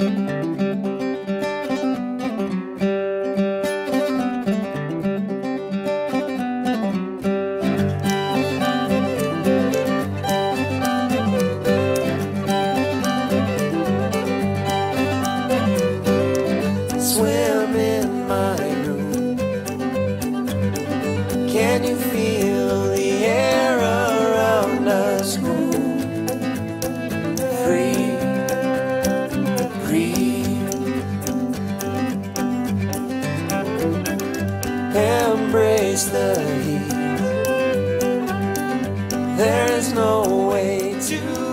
Swim in my room. Can you feel the air around us move? Free, breathe. Embrace the heat. There is no way to